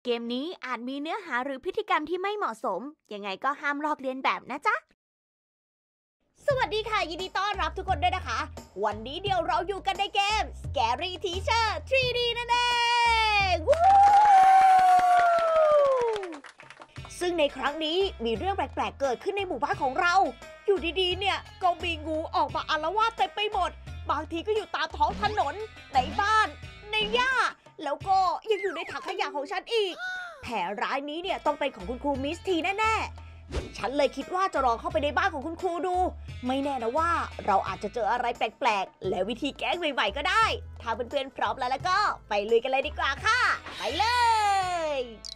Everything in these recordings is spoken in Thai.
เกมนี้อาจมีเนื้อหาหรือพฤติกรรมที่ไม่เหมาะสม ยังไงก็ห้ามลอกเลียนแบบนะจ๊ะ สวัสดีค่ะ ยินดีต้อนรับทุกคนด้วยนะคะ วันนี้เดี๋ยวเราอยู่กันในเกม Scary Teacher 3D นั่นเองซึ่งในครั้งนี้มีเรื่องแปลกๆเกิดขึ้นในหมู่บ้านของเรา อยู่ดีๆเนี่ยก็มีงูออกมาอาละวาดเต็มไปหมด บางทีก็อยู่ตามท้องถนนในบ้านในหญ้าแล้วก็ยังอยู่ในถังขยะของฉันอีก แผลร้ายนี้เนี่ยต้องเป็นของคุณครูมิสทีแน่ๆ ฉันเลยคิดว่าจะลองเข้าไปในบ้านของคุณครูดู ไม่แน่นะว่าเราอาจจะเจออะไรแปลกๆ และวิธีแก้ใหม่ๆก็ได้ ถ้าเพื่อนๆพร้อมแล้วก็ไปลุยกันเลยดีกว่าค่ะ ไปเลย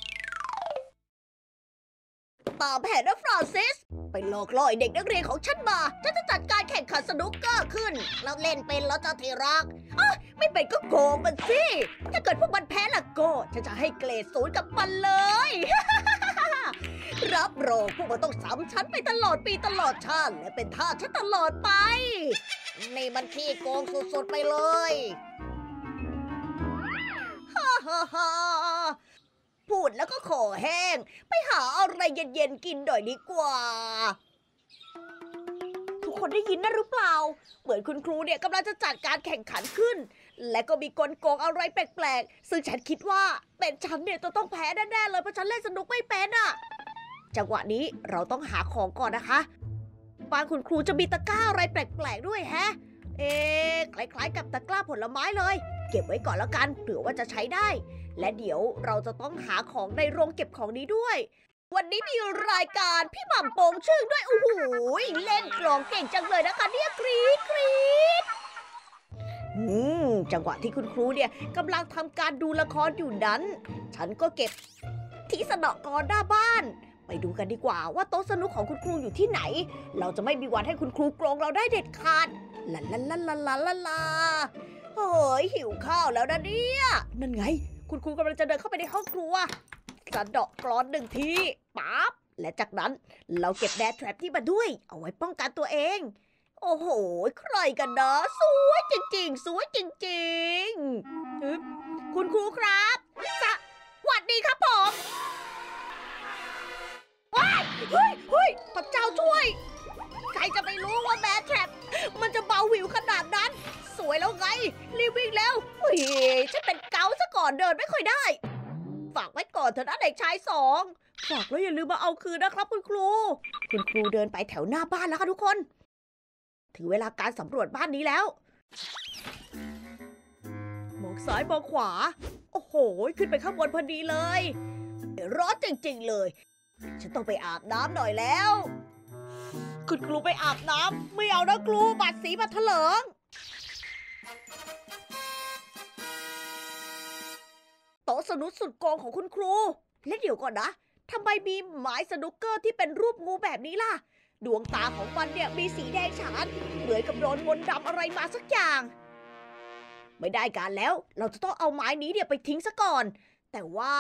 ตามแผนนะฟรานซิส ไปหลอกล่อเด็กนักเรียนของฉันมาฉันจะจัดการแข่งขันสนุกเกอร์ขึ้นแล้วเล่นเป็นแล้วจะที่รักไม่เป็นก็โกงมันสิ ถ้าเกิดพวกมันแพ้ล่ะก็ฉันจะให้เกรด0กับมันเลย รับรองพวกมันต้องซ้ำฉันไปตลอดปีตลอดชาติและเป็นทาสฉันตลอดไปนี่มันขี้โกงสุดๆไปเลยฮ่าฮ่าฮ่าพูดแล้วก็คอแห้งไปหาอะไรเย็นๆกินหน่อยดีกว่าทุกคนได้ยินนะหรือเปล่าเหมือนคุณครูเนี่ยกำลังจะจัดการแข่งขันขึ้นและก็มีกลโกงอะไรแปลกๆซึ่งฉันคิดว่าเป็นฉันเนี่ยต้องแพ้แน่ๆเลยเพราะฉันเล่นสนุกไม่เป็นอะจังหวะนี้เราต้องหาของก่อนนะคะบ้านคุณครูจะมีตะกร้าอะไรแปลกๆด้วยแฮะคล้ายๆกับตะกร้าผลไม้เลยเก็บไว้ก่อนแล้วกันเผื่อว่าจะใช้ได้และเดี๋ยวเราจะต้องหาของในโรงเก็บของนี้ด้วยวันนี้มีรายการพี่หม่ำโป่งชึ่งด้วยโอ้โหเล่นกลองเก่งจังเลยนะคะเนี่ยกรี๊ดกรี๊ดจังหวะที่คุณครูเนี่ยกำลังทำการดูละครอยู่นั้นฉันก็เก็บที่สนอกรหน้าบ้านไปดูกันดีกว่าว่าโต๊ะสนุกของคุณครูอยู่ที่ไหนเราจะไม่มีวันให้คุณครูโกงเราได้เด็ดขาดลาลาลาลาลาลาลาเฮ้ยหิวข้าวแล้วนะเนี่ยนั่นไงคุณครูกำลังจะเดินเข้าไปในห้องครัวสะเดาะกลอน1 ทีปั๊บและจากนั้นเราเก็บแดร์แทรปที่มาด้วยเอาไว้ป้องกันตัวเองโอ้โหใครกันนะสวยจริงๆสวยจริงๆคุณครูครับสวัสดีครับผมว้ายเฮ้ยพระเจ้าช่วยใครจะไปรู้ว่าแดร์แทรปมันจะเบาหวิวขนาดนั้นสวยแล้วไงรีบวิ่งแล้วเฮ้ยฉันเป็นเกาซะก่อนเดินไม่ค่อยได้ฝากไว้ก่อนเถอะนะเด็กชาย2ฝากแล้วอย่าลืมมาเอาคืนนะครับคุณครูเดินไปแถวหน้าบ้านแล้วค่ะทุกคนถึงเวลาการสำรวจบ้านนี้แล้วมองซ้ายมองขวาโอ้โหขึ้นไปข้างบนพอดีเลยร้อนจริงๆเลยฉันต้องไปอาบน้ำหน่อยแล้วคุณครูไปอาบน้ำไม่เอานะครูบัตรสีบัตรเถลิงโต๊ะสนุกสุดโกงของคุณครูและเดี๋ยวก่อนนะทำไมมีไม้สนุกเกอร์ที่เป็นรูปงูแบบนี้ล่ะดวงตาของมันเนี่ยมีสีแดงฉานเหมือนกับโดนมนต์ดำอะไรมาสักอย่างไม่ได้การแล้วเราจะต้องเอาไม้นี้เนี่ยไปทิ้งซะก่อนแต่ว่า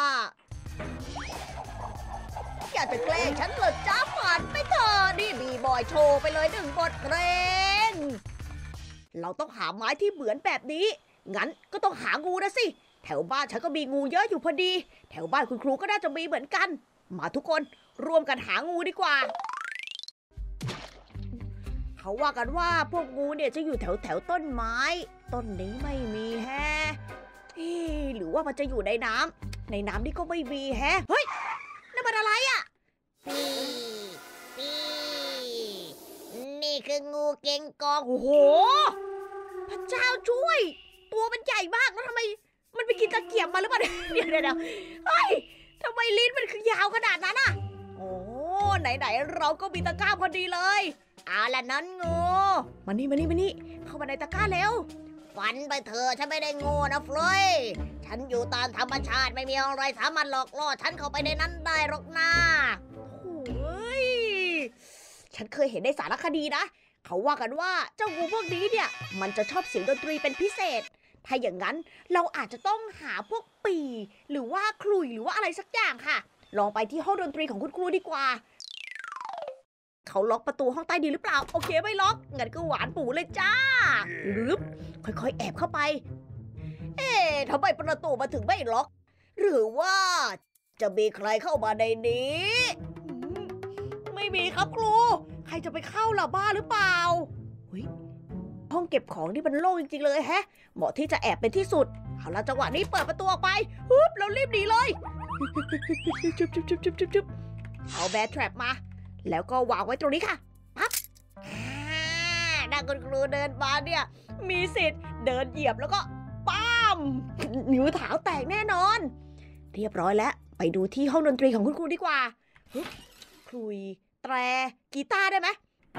อยากจะแกล้งฉันเหรอจ้าฝันไปเถอะนี่มีบอยโชว์ไปเลย1 บทเพลงเราต้องหาไม้ที่เหมือนแบบนี้งั้นก็ต้องหางูนะสิแถวบ้านฉันก็มีงูเยอะอยู่พอดีแถวบ้านคุณครูก็น่าจะมีเหมือนกันมาทุกคนร่วมกันหางูดีกว่าเขาว่ากันว่าพวกงูเนี่ยจะอยู่แถวต้นไม้ต้นนี้ไม่มีแฮะหรือว่ามันจะอยู่ในน้ำนี่ก็ไม่มีแฮะเฮ้ยนั่นมันอะไรอ่ะนี่คืองูเก่งกองโอ้โหพระเจ้าช่วยตัวมันใหญ่มากแล้วทำไมมันไปกินตะเกียบมาหรือเปล่าเดี๋ยวเฮ้ยทำไมลิ้นมันคือยาวขนาดนั้นอ่ะโอ้ไหนเราก็มีตะกร้าพอดีเลยเอาล่ะนั้นงูมานี่เข้ามาในตะกร้าเร็วฝันไปเถอะฉันไม่ได้งูนะฟลอยฉันอยู่ตามธรรมชาติไม่มีอะไรสามารถหลอกล่อฉันเข้าไปในนั้นได้หรอกนะโอ้ยฉันเคยเห็นในสารคดีนะเขาว่ากันว่าเจ้างูพวกนี้เนี่ยมันจะชอบเสียงดนตรีเป็นพิเศษถ้าอย่างนั้นเราอาจจะต้องหาพวกปี่หรือว่าขลุ่ยหรือว่าอะไรสักอย่างค่ะลองไปที่ห้องดนตรีของคุณครูดีกว่าเขาล็อกประตูห้องใต้ดินหรือเปล่าโอเคไม่ล็อกงั้นก็หวานปู่เลยจ้าลึบค่อยๆแอบเข้าไปทำไมประตูมาถึงไม่ล็อกหรือว่าจะมีใครเข้ามาในนี้ไม่มีครับครูใครจะไปเข้าล่ะบ้าหรือเปล่าห้องเก็บของนี่มันโล่งจริงๆเลยแฮะเหมาะที่จะแอบเป็นที่สุดเอาละจังหวะนี้เปิดประตูออกไปฮึบเรารีบหนีเลยจุ๊บเอาแบร์แทรปมาแล้วก็วางไว้ตรงนี้ค่ะปั๊บถ้าคุณครูเดินมาเนี่ยมีสิทธิ์เดินเหยียบแล้วก็ป้ามนิ้วเท้าแตกแน่นอนเรียบร้อยแล้วไปดูที่ห้องดนตรีของคุณครูดีกว่าคลุยแตรกีตาร์ได้ไหม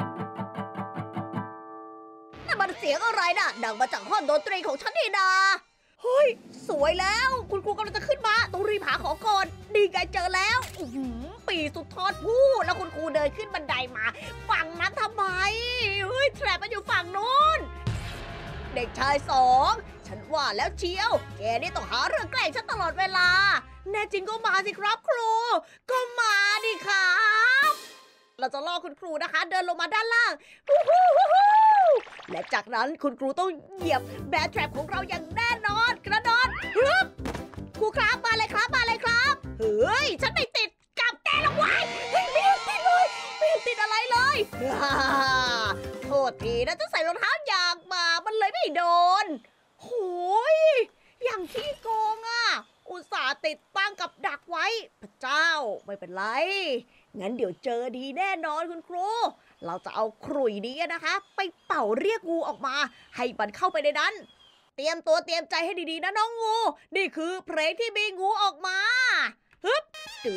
นั่นมันเสียงอะไรน่ะดังมาจากห้องดนตรีของฉันนี่นาเฮ้ยสวยแล้วคุณครูกำลังจะขึ้นมาต้องรีบหาของก่อนดีไงเจอแล้วปีสุดทอดพูดแล้วคุณครูเดินขึ้นบันไดมาฝั่งนั้นทำไมเฮ้ยแทรปมันอยู่ฝั่งนู้นเด็กชาย2ฉันว่าแล้วเชียวแกนี่ต้องหาเรื่องแกล้งฉันตลอดเวลาแน่จริงก็มาสิครับครูก็มาดิครับเราจะล่อคุณครูนะคะเดินลงมาด้านล่างและจากนั้นคุณครูต้องเหยียบแบร์แทรปของเราอย่างแน่นอนกระโดดครูครับมาเลยครับมาเลยครับเฮ้ยฉันไม่ติดกับแกลงไว้ไม่ติดเลยไม่ติดอะไรเลยโทษทีนะจะใส่รองเท้ายางมามันเลยไม่โดนโหยอย่างที่โกงอ่ะอุตส่าห์ติดตั้งกับดักไว้พระเจ้าไม่เป็นไรงั้นเดี๋ยวเจอดีแน่นอนคุณครูเราจะเอาขลุ่ยนี้นะคะไปเป่าเรียกงูออกมาให้มันเข้าไปในนั้นเตรียมตัวเตรียมใจให้ดีๆนะน้องงูนี่คือเพลงที่มีงูออกมาฮึบ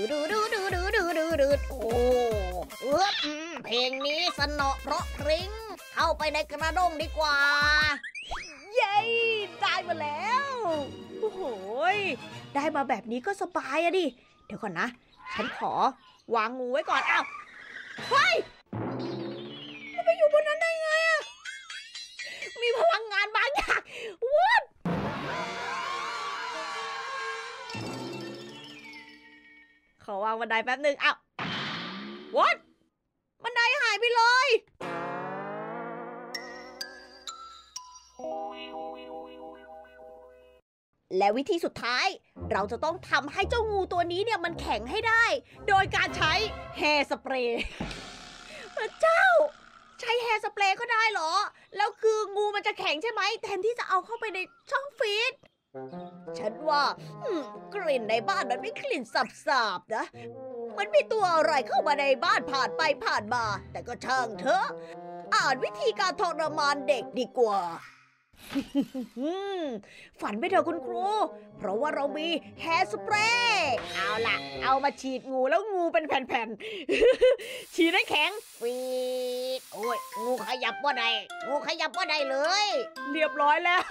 โอ้เพลงนี้สนอเพราะพริ้งเข้าไปในกระด้งดีกว่าเย้ได้มาแล้วโอ้โหได้มาแบบนี้ก็สบายอะดิเดี๋ยวก่อนนะฉันขอวางงูไว้ก่อนอ้าวเฮ้ยมันไปอยู่บนนั้นได้ไงอะมีพลังงานบางอย่างวัดขอวางบันไดแป๊บนึงอ้าววัดบันไดหายไปเลยและวิธีสุดท้ายเราจะต้องทำให้เจ้างูตัวนี้เนี่ยมันแข็งให้ได้โดยการใช้แฮร์สเปรย์พระเจ้าใช้แฮร์สเปรย์ก็ได้เหรอแล้วคืองูมันจะแข็งใช่ไหมแทนที่จะเอาเข้าไปในช่องฟรีซฉันว่ากลิ่นในบ้านมันไม่กลิ่นสาบๆนะมันมีตัวอะไรเข้ามาในบ้านผ่านไปผ่านมาแต่ก็ช่างเถอะอ่านวิธีการทรมานเด็กดีกว่าฝันไปเถอะคุณครูเพราะว่าเรามีแฮร์สเปรย์เอาล่ะเอามาฉีดงูแล้วงูเป็นแผ่นๆฉีดให้แข็งฟีดโอ้ยงูขยับว่าใดงูขยับว่าใดเลยเรียบร้อยแล้ว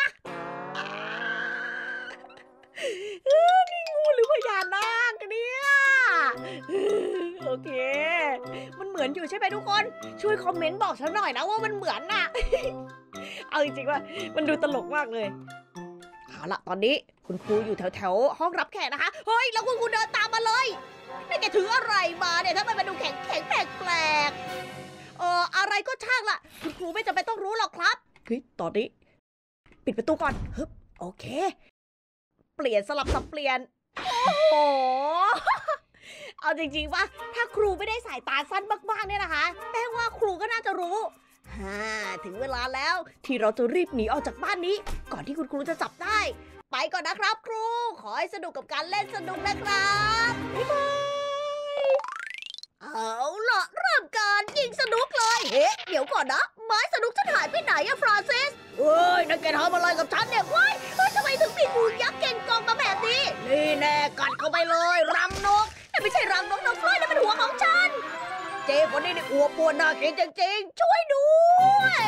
นี่งูหรือพญานาคกันเนี่ยโอเคมันเหมือนอยู่ใช่ไหมทุกคนช่วยคอมเมนต์บอกฉันหน่อยนะว่ามันเหมือนน่ะเอาจริงๆว่ามันดูตลกมากเลยเอาล่ะตอนนี้คุณครูอยู่แถวๆห้องรับแขกนะคะเฮ้ยแล้วคุณครูเดินตามมาเลยนี่แกถืออะไรมาเนี่ยถ้ามันดูแข็งแปลกอะไรก็ช่างล่ะคุณครูไม่จำเป็นต้องรู้หรอกครับเฮ้ยตอนนี้ปิดประตูก่อนฮึบโอเคเปลี่ยนสลับสับเปลี่ยนโอ้โหเอาจริงๆว่าถ้าครูไม่ได้สายตาสั้นมากๆเนี่ยนะคะแป้งว่าครูก็น่าจะรู้ถึงเวลาแล้วที่เราจะรีบหนีออกจากบ้านนี้ก่อนที่คุณครูจะจับได้ไปก่อนนะครับครูขอให้สนุกกับการเล่นสนุกนะครับบ๊ายบายเอาล่ะเริ่มการยิงสนุกเลยเฮ้เดี๋ยวก่อนนะไม้สนุกฉันหายไปไหนอะฟรานซิสเฮ้ยนั่นแกทำอะไรกับฉันเนี่ยว้ายทำไมถึงมีงูยักษ์เก่งกองมาแบบนี้นี่แน่กัดเข้าไปเลยรังนกนั่นไม่ใช่รังนกน้องฟลอยนั่นเป็นหัวของฉันเจ๊คนนี้นี่อวบปวดน่ากินจริงๆช่วยด้วย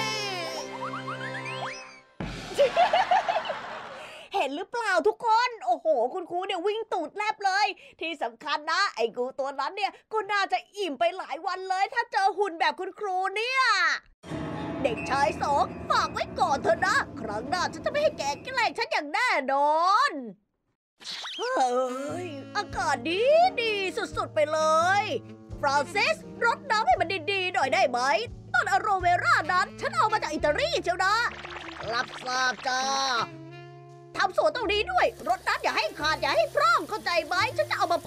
เห็นหรือเปล่าทุกคนโอ้โหคุณครูเนี่ยวิ่งตูดแลบเลยที่สำคัญนะไอ้งูตัวนั้นเนี่ยก็น่าจะอิ่มไปหลายวันเลยถ้าเจอหุ่นแบบคุณครูเนี่ยเด็กชาย2ฝากไว้ก่อนเถอะนะครั้งหน้าฉันจะไม่ให้แกแกล้งฉันอย่างแน่นอนเฮ้ยอากาศดีสุดๆไปเลยฟรานซิสรดน้ำให้มันดีๆหน่อยได้ไหมต้นอะโรเวรานั้นฉันเอามาจากอิตาลีเชียวนะรับทราบจ้าทำสวนตรงนี้ด้วยรดน้ำอย่าให้ขาดอย่าให้พร่องเข้าใจไหมฉันจะเอามา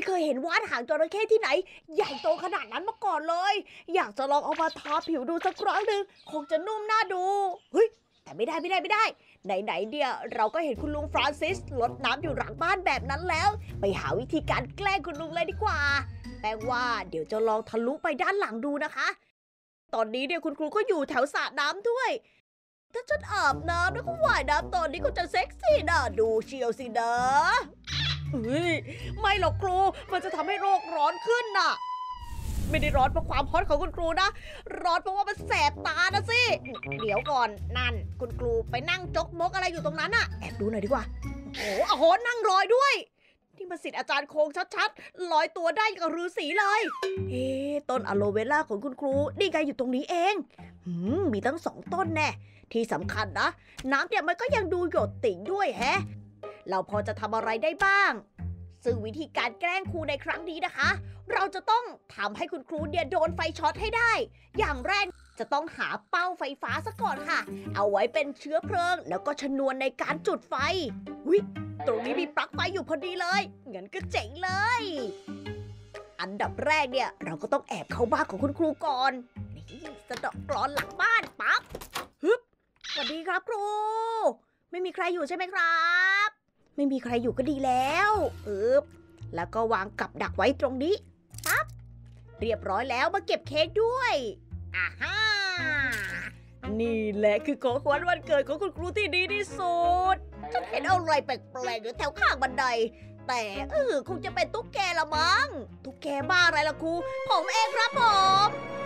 ไม่เคยเห็นว่านหางจระเข้ที่ไหนใหญ่โตขนาดนั้นมาก่อนเลยอยากจะลองเอามาทาผิวดูสักครั้งหนึ่งคงจะนุ่มน่าดูเฮ้ยแต่ไม่ได้ไหนเดียวเราก็เห็นคุณลุงฟรานซิสรดน้ำอยู่หลังบ้านแบบนั้นแล้วไปหาวิธีการแกล้งคุณลุงเลยดีกว่าแปลว่าเดี๋ยวจะลองทะลุไปด้านหลังดูนะคะตอนนี้เนี่ยคุณครูก็อยู่แถวสระน้ำด้วยถ้าฉันอาบน้ำแล้วก็ว่ายน้ำตอนนี้ก็จะเซ็กซี่น่าดูเชียวสินะเฮ้ยไม่หรอกครูมันจะทำให้โลกร้อนขึ้นน่ะไม่ได้ร้อนเพราะความฮอตของคุณครูนะร้อนเพราะว่ามันแสบตานะสิเดี๋ยวก่อนนั่นคุณครูไปนั่งจกมกอะไรอยู่ตรงนั้นน่ะแอบดูหน่อยดีกว่าโอ้โหนั่งรอยด้วยนี่มันศิษย์อาจารย์โคงชัดๆลอยตัวได้กับฤาษีเลยต้นอะโลเวล่าของคุณครูนี่ไงอยู่ตรงนี้เองมีตั้ง2 ต้นแน่ที่สำคัญนะน้ำเนี่ยมันก็ยังดูหยดติ่งด้วยแฮะเราพอจะทำอะไรได้บ้างซึ่งวิธีการแกล้งครูในครั้งนี้นะคะเราจะต้องทำให้คุณครูเนี่ยโดนไฟช็อตให้ได้อย่างแรกจะต้องหาเป้าไฟฟ้าซะก่อนค่ะเอาไว้เป็นเชื้อเพลิงแล้วก็ชนวนในการจุดไฟตรงนี้มีปลั๊กไฟอยู่พอดีเลยงั้นก็เจ๋งเลยอันดับแรกเนี่ยเราก็ต้องแอบเข้าบ้านของคุณครูก่อนนี่สะเดาะกลอนหลังบ้านปั๊บสวัสดีครับครูไม่มีใครอยู่ใช่ไหมครับไม่มีใครอยู่ก็ดีแล้วแล้วก็วางกับดักไว้ตรงนี้ปั๊บเรียบร้อยแล้วมาเก็บเค้กด้วยอ่าฮ่านี่แหละคือของขวัญวันเกิดของคุณครูที่ดีที่สุดฉันเห็นอะไรแปลกๆอยู่แถวข้างบันไดแต่คงจะเป็นตุ๊กแกละมั้งตุ๊กแกบ้าอะไรล่ะครูผมเองครับผม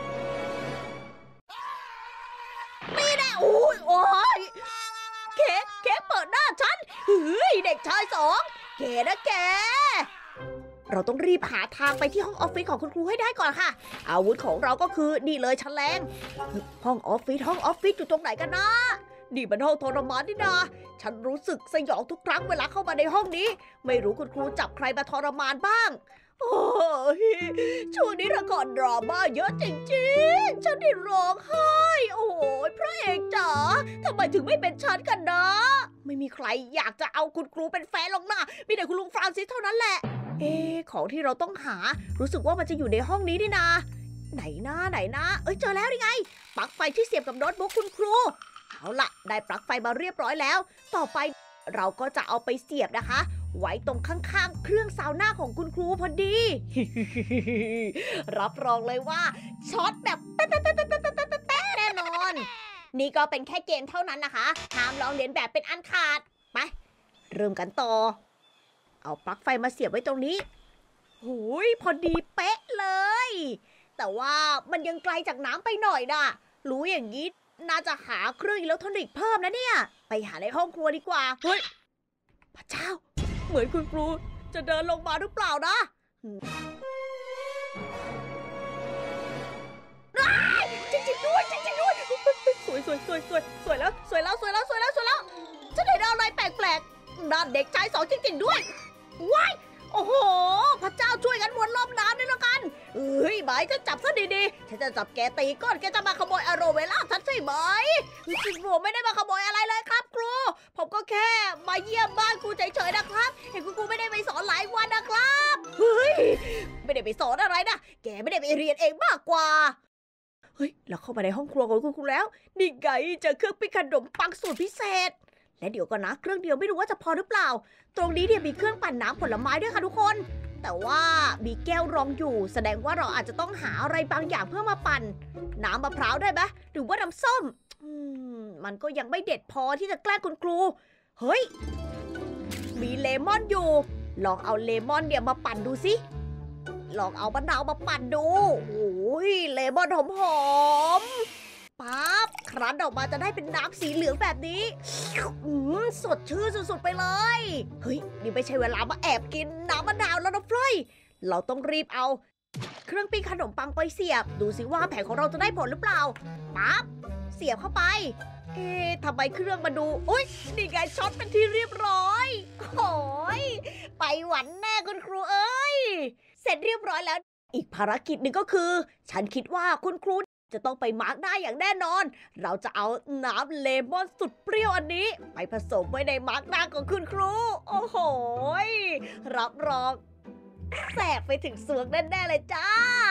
นี่แน่โอ้ยเค้กเปิดหน้าฉันเด็กชาย2แกนะแกเราต้องรีบหาทางไปที่ห้องออฟฟิศของคุณครูให้ได้ก่อนค่ะอาวุธของเราก็คือนี่เลยแฉลงห้องออฟฟิศอยู่ตรงไหนกันนะนี่มันห้องทรมานนี่นาฉันรู้สึกสยองทุกครั้งเวลาเข้ามาในห้องนี้ไม่รู้คุณครูจับใครมาทรมานบ้างโอ้ยช่วงนี้ละครดราม่าเยอะจริงๆฉันได้ร้องไห้โอ้ยพระเอกจ๋าทำไมถึงไม่เป็นฉันกันนะไม่มีใครอยากจะเอาคุณครูเป็นแฟนหรอกนะมีแต่คุณลุงฟรานซิสเท่านั้นแหละของที่เราต้องหารู้สึกว่ามันจะอยู่ในห้องนี้นี่นาไหนนะเจอแล้วนี่ไงปลั๊กไฟที่เสียบกับโน้ตบุ๊กคุณครูเอาล่ะได้ปลั๊กไฟมาเรียบร้อยแล้วต่อไปเราก็จะเอาไปเสียบนะคะไว้ตรงข้างๆเครื่องซาวน่าของคุณครูพอดี รับรองเลยว่าช็อตแบบแป๊ะแน่นอนนี่ก็เป็นแค่เกมเท่านั้นนะคะห้ามลองเลียนแบบเป็นอันขาดไปเริ่มกันต่อเอาปลั๊กไฟมาเสียบไว้ตรงนี้หูยพอดีเป๊ะเลยแต่ว่ามันยังไกลจากน้ำไปหน่อยนะรู้อย่างนี้น่าจะหาเครื่องอิเล็กทรอนิกส์เพิ่มนะเนี่ยไปหาในห้องครัวดีกว่าเฮ้ยพระเจ้าเหมือนคุณครูจะเดินลงมาหรือเปล่านะจริงด้วยสวยแล้วฉันเห็นอะไรแปลกๆนั่นเด็กชาย2จริงๆด้วยว้ายโอ้โหพระเจ้าช่วยกันวนรอบน้ำด้วยแล้วกันหมายจะจับซะดีๆฉันจะจับแกตีก้อนแกจะมาขโมยอโรเวล่าฉันใช่ไหมผมไม่ได้มาขโมยอะไรเลยครับครูผมก็แค่มาเยี่ยมบ้านครูเฉยๆนะครับเห็นคุณครูไม่ได้ไปสอนหลายวันนะครับไม่ได้ไปสอนอะไรนะแกไม่ได้ไปเรียนเองมากกว่าเราเข้ามาในห้องครัวของคุณครูแล้วนี่ไงเจอเครื่องปิ้งขนมปังสูตรพิเศษและเดี๋ยวก่อนนะเครื่องเดียวไม่รู้ว่าจะพอหรือเปล่าตรงนี้เนี่ยมีเครื่องปั่นน้ำผลไม้ด้วยค่ะทุกคนแต่ว่ามีแก้วรองอยู่แสดงว่าเราอาจจะต้องหาอะไรบางอย่างเพื่อมาปั่นน้ำมะพร้าวได้ไหมหรือว่าน้ำส้มมันก็ยังไม่เด็ดพอที่จะแกล้งคุณครูเฮ้ยมีเลมอนอยู่ลองเอาเลมอนเนี่ยมาปั่นดูสิลองเอามะนาวมาปั่นดูโอ้ยเลมอนหอมปั๊บครั้นออกมาจะได้เป็นน้ำสีเหลืองแบบนี้สดชื่นสุดๆไปเลยเฮ้ยนี่ไม่ใช่เวลามาแอบกินน้ำมะนาวแล้วนะเฟรยเราต้องรีบเอาเครื่องปิ้งขนมปังไปเสียบดูสิว่าแผนของเราจะได้ผลหรือเปล่าปั๊บเสียบเข้าไปทำไมเครื่องมาดูอุ๊ยนี่ไงช็อตเป็นที่เรียบร้อยโอ้ยไปหวันแน่คุณครูเอ้ยเสร็จเรียบร้อยแล้วอีกภารกิจหนึ่งก็คือฉันคิดว่าคุณครูจะต้องไปมาร์กหน้าอย่างแน่นอนเราจะเอาน้ำเลมอนสุดเปรี้ยวอันนี้ไปผสมไว้ในมาร์กหน้าของคุณครูโอ้โหรับรองแสบไปถึงสวงแน่ๆเลยจ้า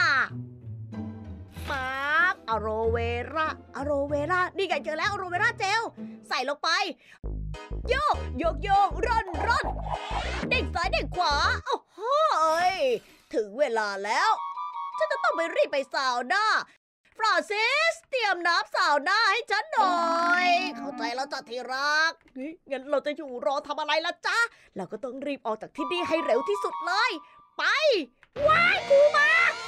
ปั๊บอะโรเวรานี่ไงเจอแล้วอะโรเวราเจลใส่ลงไปโยกร่อนเด้งซ้ายเด้งขวาโอ้โหยถึงเวลาแล้วฉันจะต้องไปรีบไปซาวน่าฟรานซิสเตรียมน้ำซาวน่าให้ฉันหน่อยเข้าใจแล้วจ้ะที่รักงั้นเราจะอยู่รอทำอะไรล่ะจ๊ะเราก็ต้องรีบออกจากที่นี่ให้เร็วที่สุดเลยไปว้ายกูมา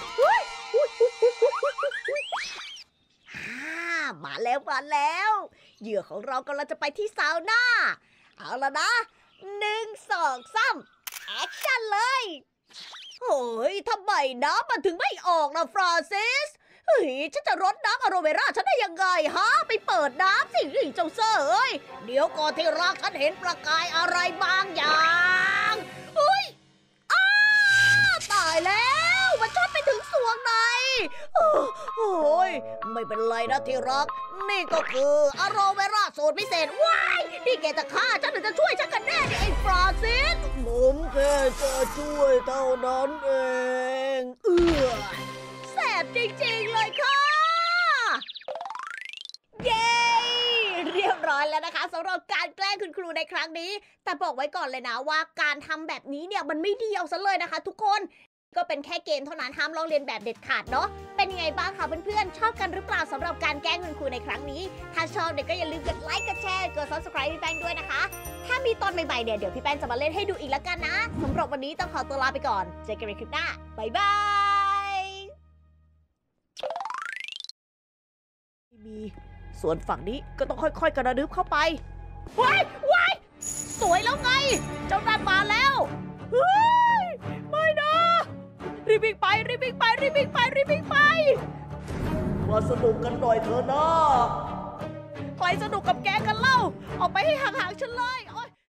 มาแล้วเหยื่อของเรากำลังจะไปที่ซาวน่าเอาละนะ1 2 3แอคชั่นเลยโอ้ยทำไมน้ำมันถึงไม่ออกนะฟรานซิสเฮ้ยฉันจะรดน้ำอะโรเวราฉันได้ยังไงฮะไปเปิดน้ำสิเจ้าเซ่เอ้ยเดี๋ยวก่อนที่รักฉันเห็นประกายอะไรบางอย่างเฮ้ยตายแล้วมันช็อตไปถึงสวงในโอ้ยไม่เป็นไรนะที่รักนี่ก็คืออะโรเวราสูตรพิเศษว้ายนี่แกจะฆ่าฉันหรือจะช่วยฉันกันแน่เนี่ยไอ้ฟรานซิสผมแค่จะช่วยเท่านั้นเองแสบจริงๆเลยค่ะเย้เรียบร้อยแล้วนะคะสำหรับการแกล้งคุณครูในครั้งนี้แต่บอกไว้ก่อนเลยนะว่าการทำแบบนี้เนี่ยมันไม่ดีเอาซะเลยนะคะทุกคนก็เป็นแค่เกมเท่านั้นห้ามลอกเลียนแบบเด็ดขาดเนาะเป็นยังไงบ้างคะเพื่อนๆชอบกันหรือเปล่าสำหรับการแกล้งคุณครูในครั้งนี้ถ้าชอบเนี่ยก็อย่าลืมกดไลค์กดแชร์กด subscribe พี่แป้งด้วยนะคะถ้ามีตอนใหม่ๆเนี่ยเดี๋ยวพี่แป้งจะมาเล่นให้ดูอีกแล้วกันนะสำหรับวันนี้ต้องขอตัวลาไปก่อนเจอกันในคลิปหน้าบ๊ายบายมีส่วนฝั่งนี้ก็ต้องค่อยๆกระดึ๊บเข้าไปว้ายสวยแล้วไงเจ้านั่นมาแล้วเฮ้ยไม่นะรีบวิ่งไปมาสนุกกันหน่อยเถอะนะใครสนุกกับแกกันเล่าออกไปให้ห่างๆฉันเลย